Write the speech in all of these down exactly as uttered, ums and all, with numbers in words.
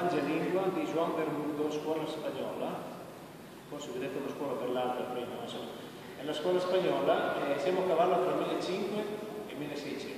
Madrelingua di Juan Bermudo, scuola spagnola. Forse vedete una scuola per l'altra prima, insomma. È la scuola spagnola e siamo a cavallo tra millecinquecento e milleseicento.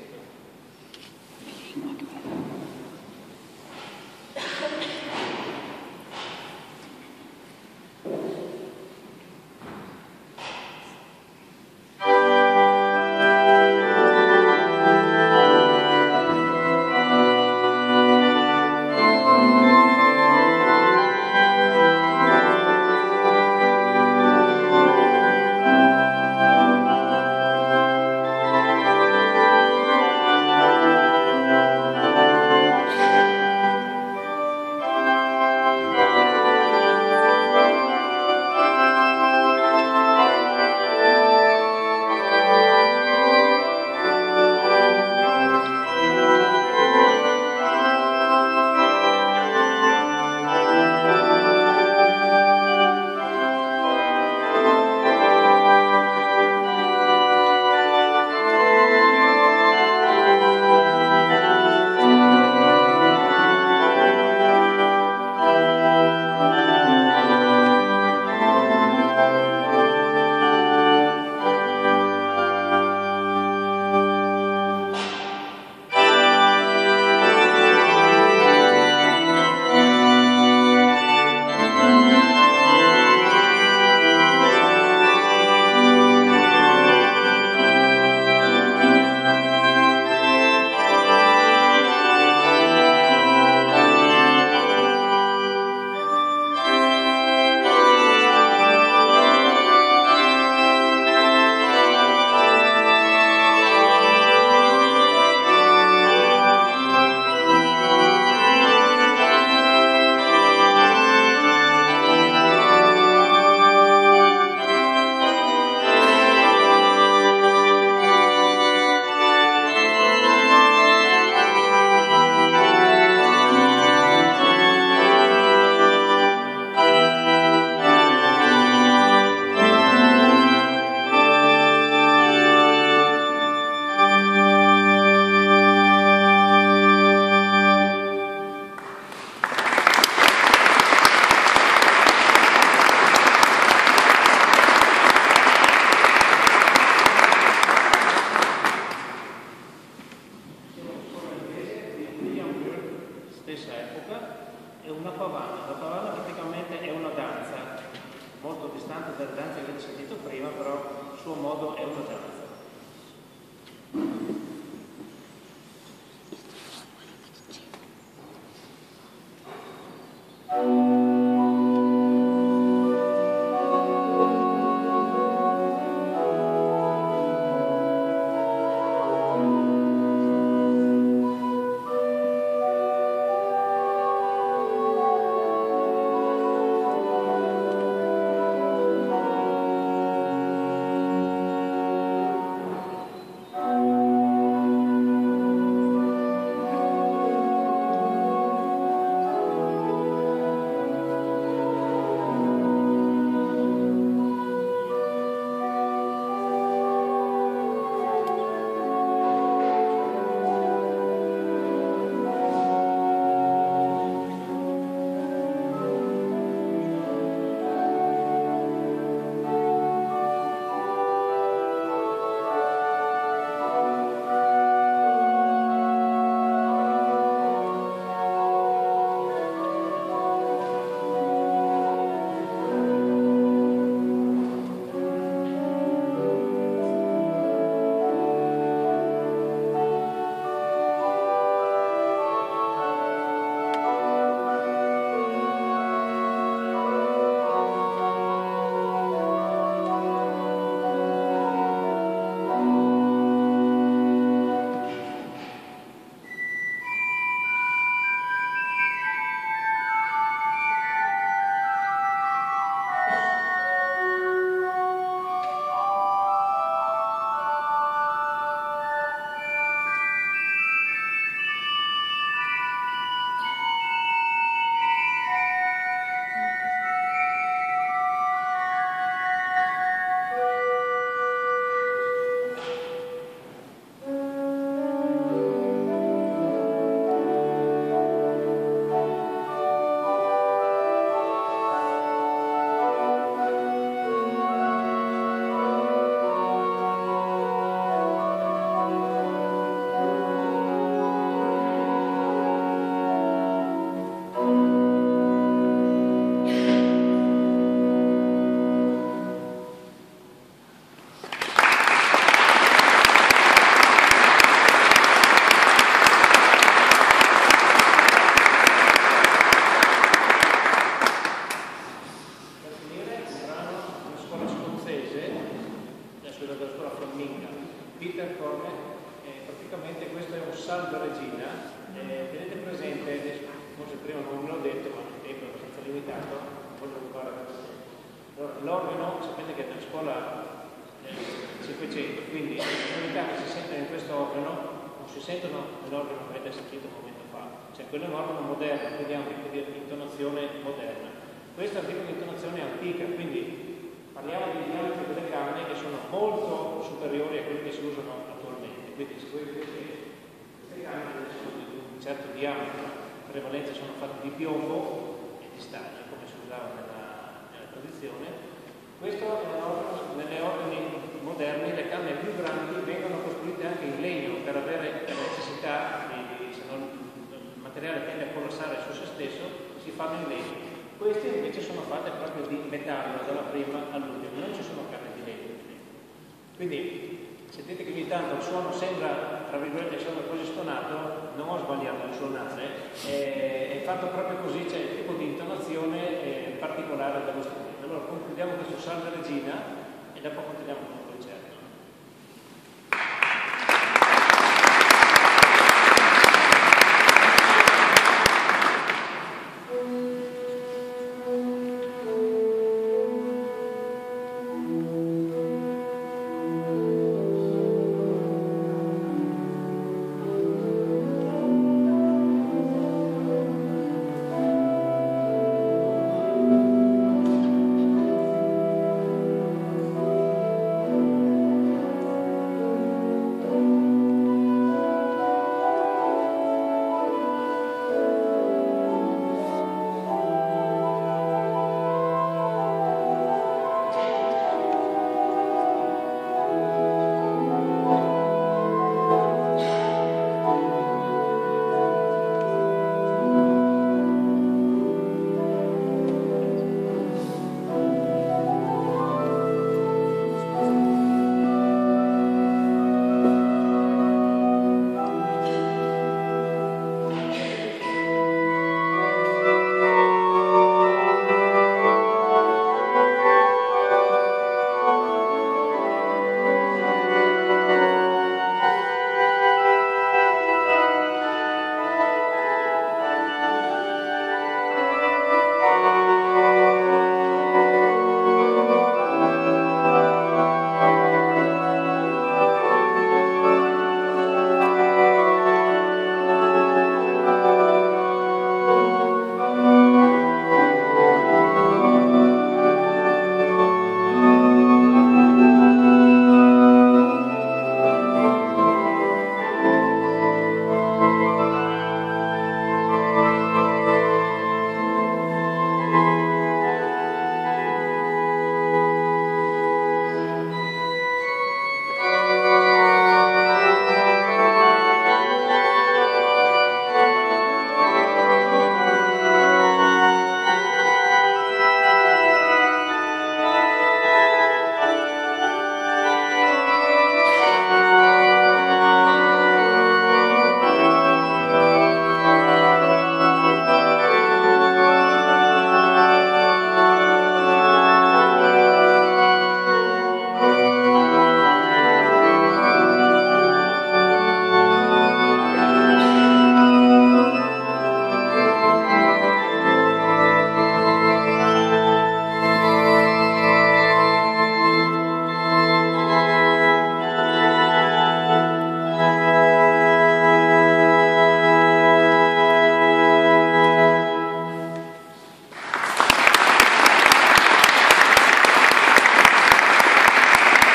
regina, eh, tenete presente, adesso, forse prima non ve l'ho detto, ma il tempo è abbastanza limitato, voglio rubare allora, l'organo, sapete che nella scuola del Cinquecento, quindi le sonorità che si sentono in questo organo non si sentono nell'organo che avete sentito un momento fa, cioè quello è un organo moderno, quindi ha un tipo di intonazione moderna. Questo è un tipo di intonazione antica, quindi parliamo di diametri delle canne che sono molto superiori a quelli che si usano attualmente. Quindi se voi vedete queste canne sono di un certo diametro, la prevalenza sono fatte di piombo e di stagno, come si usava nella, nella tradizione. Questo nelle ordini moderni le canne più grandi vengono costruite anche in legno per avere la necessità di, se non il materiale tende a collassare su se stesso, si fanno in legno. Queste invece sono fatte proprio di metallo dalla prima all'ultima, non ci sono canne di legno. Quindi sentite che ogni tanto il suono sembra, tra virgolette, sembra quasi stonato, non ho sbagliato a suonare, è, è fatto proprio così, c'è il tipo di intonazione eh, particolare dello strumento. Allora concludiamo questo Salve Regina e dopo continuiamo.